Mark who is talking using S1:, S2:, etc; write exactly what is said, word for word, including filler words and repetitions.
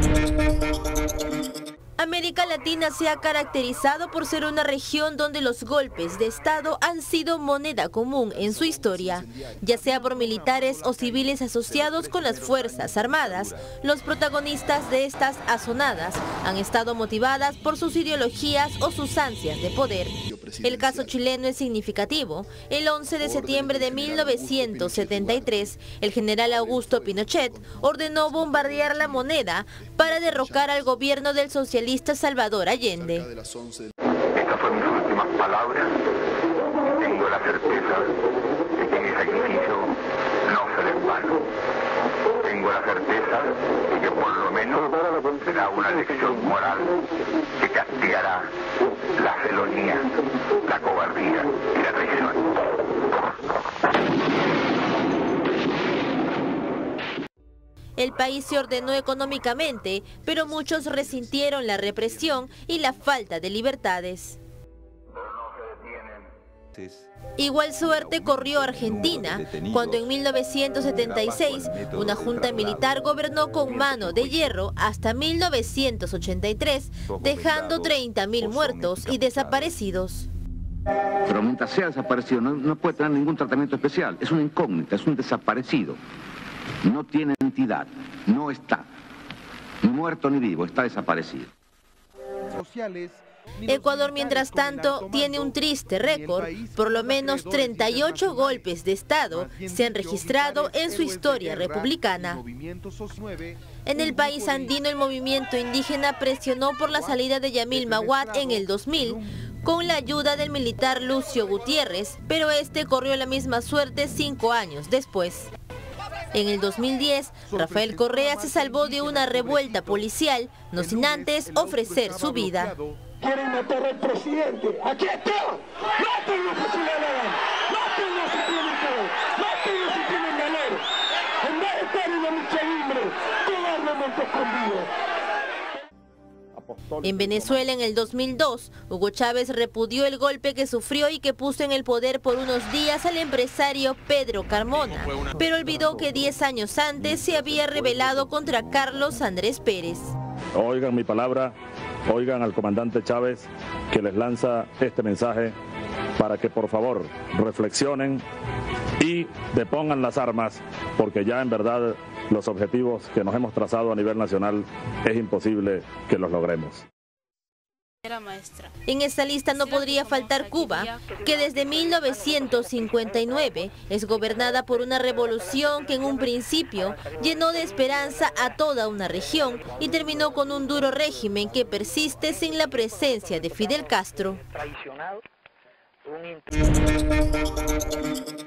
S1: América Latina se ha caracterizado por ser una región donde los golpes de Estado han sido moneda común en su historia. Ya sea por militares o civiles asociados con las Fuerzas Armadas, los protagonistas de estas azonadas han estado motivadas por sus ideologías o sus ansias de poder. El caso chileno es significativo. El once de septiembre de mil novecientos setenta y tres, el general Augusto Pinochet ordenó bombardear La Moneda para derrocar al gobierno del socialista Salvador Allende.
S2: Estas fueron mis últimas palabras. Tengo la certeza de que mi sacrificio no será en vano. Tengo la certeza de que por lo menos será una lección moral que castigará la felonía, la cobardía y la traición.
S1: El país se ordenó económicamente, pero muchos resintieron la represión y la falta de libertades. Igual suerte corrió Argentina, cuando en mil novecientos setenta y seis una junta militar gobernó con mano de hierro hasta mil novecientos ochenta y tres, dejando treinta mil muertos y desaparecidos.
S3: Pero mientras sea desaparecido no, no puede tener ningún tratamiento especial, es una incógnita, es un desaparecido. No tiene entidad, no está, ni muerto ni vivo, está desaparecido.
S1: Ecuador, mientras tanto, tiene un triste récord. Por lo menos treinta y ocho golpes de Estado se han registrado en su historia republicana. En el país andino, el movimiento indígena presionó por la salida de Yamil Mahuad en el dos mil, con la ayuda del militar Lucio Gutiérrez, pero este corrió la misma suerte cinco años después. En el dos mil diez, Rafael Correa se salvó de una revuelta policial, no sin antes ofrecer su vida.
S4: Quieren matar al presidente. ¡Aquí está! ¡Mátenlo si tienen ganas! ¡Mátenlo si tienen poder! ¡Mátenlo si tienen valor! En vez de estar en la lucha libre, cobardemente escondido.
S1: En Venezuela, en el dos mil dos, Hugo Chávez repudió el golpe que sufrió y que puso en el poder por unos días al empresario Pedro Carmona, pero olvidó que diez años antes se había rebelado contra Carlos Andrés Pérez.
S5: Oigan mi palabra, oigan al comandante Chávez, que les lanza este mensaje para que por favor reflexionen y depongan las armas, porque ya en verdad los objetivos que nos hemos trazado a nivel nacional es imposible que los logremos.
S1: En esta lista no podría faltar Cuba, que desde mil novecientos cincuenta y nueve es gobernada por una revolución que en un principio llenó de esperanza a toda una región y terminó con un duro régimen que persiste sin la presencia de Fidel Castro.